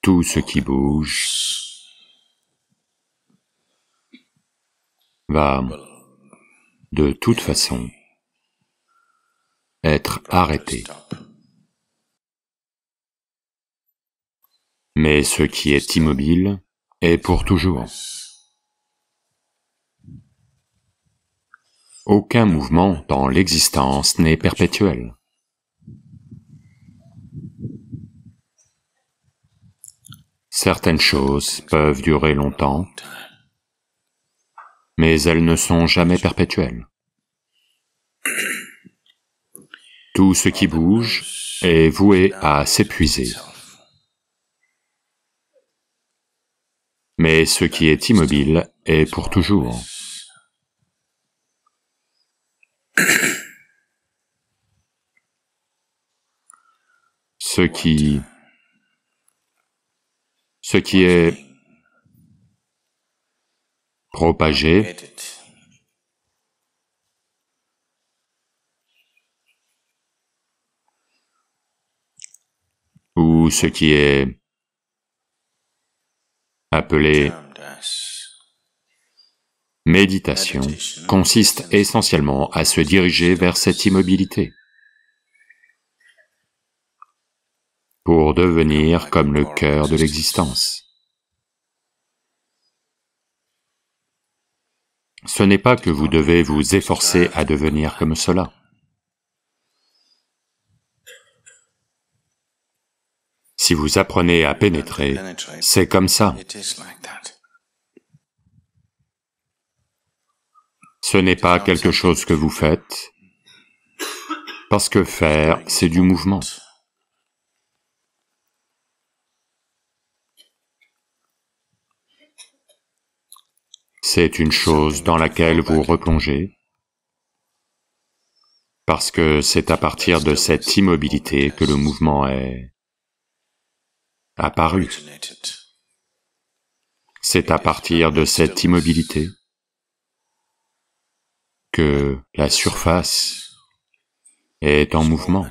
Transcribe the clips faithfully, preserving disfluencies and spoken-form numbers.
Tout ce qui bouge va, de toute façon, être arrêté. Mais ce qui est immobile est pour toujours. Aucun mouvement dans l'existence n'est perpétuel. Certaines choses peuvent durer longtemps, mais elles ne sont jamais perpétuelles. Tout ce qui bouge est voué à s'épuiser. Mais ce qui est immobile est pour toujours. Ce qui... ce qui est propagé ou ce qui est appelé méditation consiste essentiellement à se diriger vers cette immobilité pour devenir comme le cœur de l'existence. Ce n'est pas que vous devez vous efforcer à devenir comme cela. Si vous apprenez à pénétrer, c'est comme ça. Ce n'est pas quelque chose que vous faites, parce que faire, c'est du mouvement. C'est une chose dans laquelle vous replongez, parce que c'est à partir de cette immobilité que le mouvement est apparu. C'est à partir de cette immobilité que la surface est en mouvement.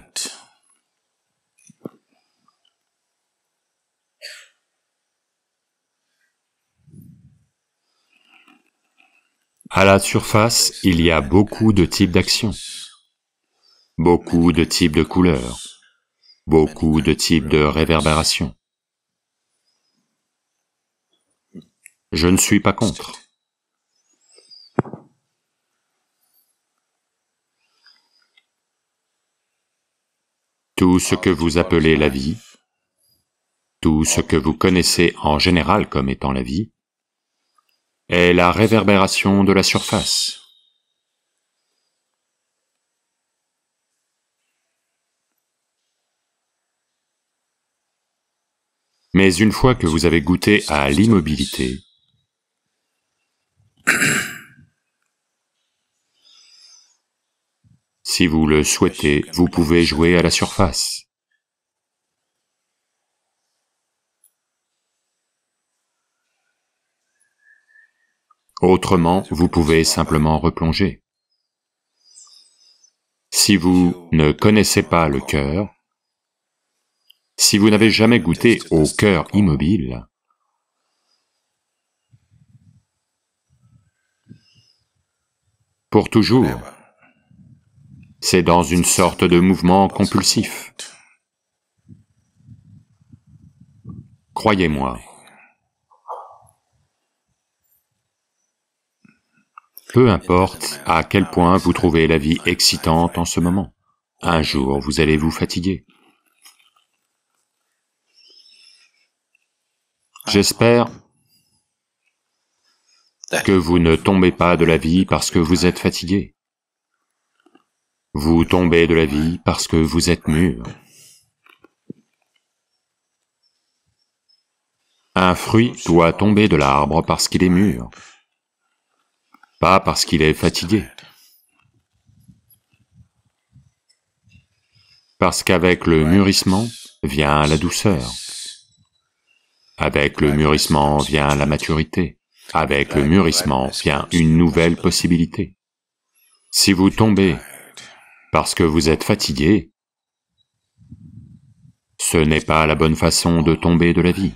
À la surface, il y a beaucoup de types d'actions, beaucoup de types de couleurs, beaucoup de types de réverbérations. Je ne suis pas contre. Tout ce que vous appelez la vie, tout ce que vous connaissez en général comme étant la vie, est la réverbération de la surface. Mais une fois que vous avez goûté à l'immobilité, si vous le souhaitez, vous pouvez jouer à la surface. Autrement, vous pouvez simplement replonger. Si vous ne connaissez pas le cœur, si vous n'avez jamais goûté au cœur immobile, pour toujours, c'est dans une sorte de mouvement compulsif. Croyez-moi, peu importe à quel point vous trouvez la vie excitante en ce moment, un jour vous allez vous fatiguer. J'espère que vous ne tombez pas de la vie parce que vous êtes fatigué. Vous tombez de la vie parce que vous êtes mûr. Un fruit doit tomber de l'arbre parce qu'il est mûr, pas parce qu'il est fatigué. Parce qu'avec le mûrissement vient la douceur. Avec le mûrissement vient la maturité. Avec le mûrissement vient une nouvelle possibilité. Si vous tombez parce que vous êtes fatigué, Ce n'est pas la bonne façon de tomber de la vie.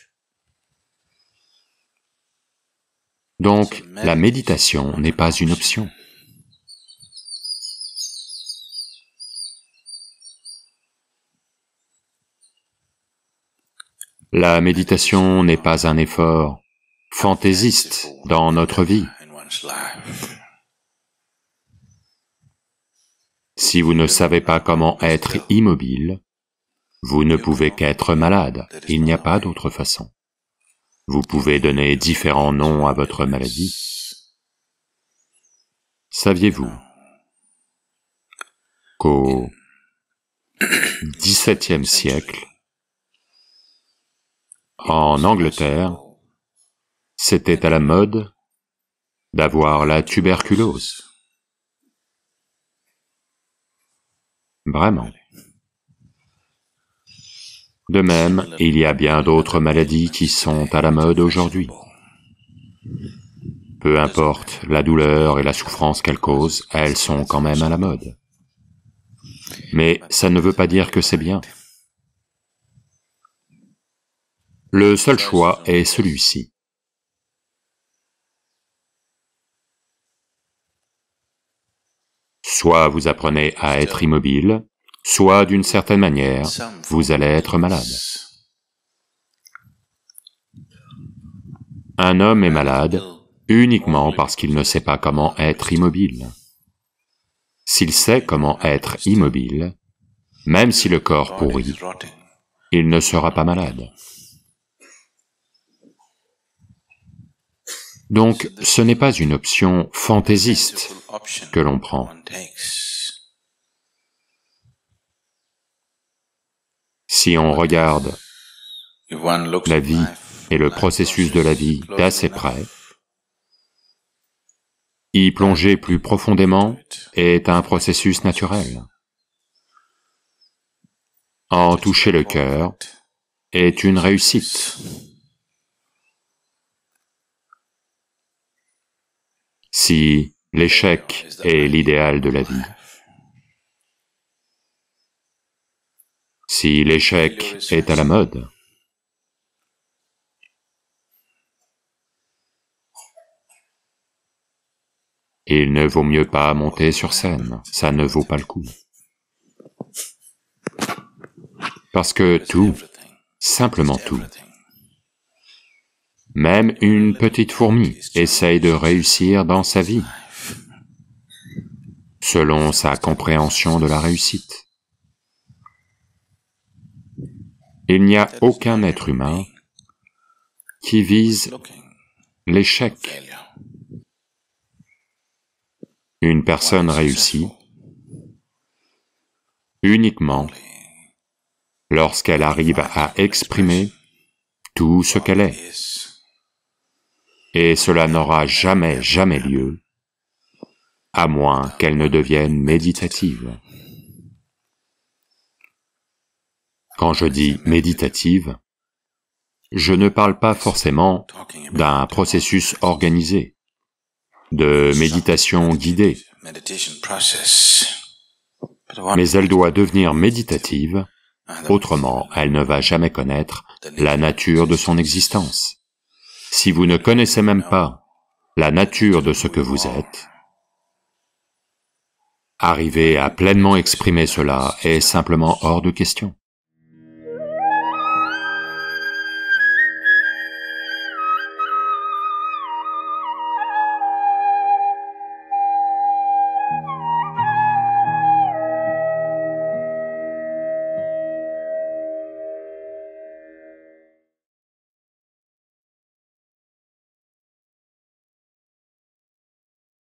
Donc, la méditation n'est pas une option. La méditation n'est pas un effort fantaisiste dans notre vie. Si vous ne savez pas comment être immobile, vous ne pouvez qu'être malade, il n'y a pas d'autre façon. Vous pouvez donner différents noms à votre maladie. Saviez-vous qu'au dix-septième siècle, en Angleterre, c'était à la mode d'avoir la tuberculose? Vraiment. De même, il y a bien d'autres maladies qui sont à la mode aujourd'hui. Peu importe la douleur et la souffrance qu'elles causent, elles sont quand même à la mode. Mais ça ne veut pas dire que c'est bien. Le seul choix est celui-ci. Soit vous apprenez à être immobile, soit d'une certaine manière, vous allez être malade. Un homme est malade uniquement parce qu'il ne sait pas comment être immobile. S'il sait comment être immobile, même si le corps pourrit, il ne sera pas malade. Donc, ce n'est pas une option fantaisiste que l'on prend. Si on regarde la vie et le processus de la vie d'assez près, y plonger plus profondément est un processus naturel. En toucher le cœur est une réussite. Si l'échec est l'idéal de la vie, si l'échec est à la mode, il ne vaut mieux pas monter sur scène, ça ne vaut pas le coup. Parce que tout, simplement tout, même une petite fourmi essaye de réussir dans sa vie, selon sa compréhension de la réussite. Il n'y a aucun être humain qui vise l'échec. Une personne réussit uniquement lorsqu'elle arrive à exprimer tout ce qu'elle est. Et cela n'aura jamais, jamais lieu, à moins qu'elle ne devienne méditative. Quand je dis méditative, je ne parle pas forcément d'un processus organisé, de méditation guidée, mais elle doit devenir méditative, autrement elle ne va jamais connaître la nature de son existence. Si vous ne connaissez même pas la nature de ce que vous êtes, arriver à pleinement exprimer cela est simplement hors de question.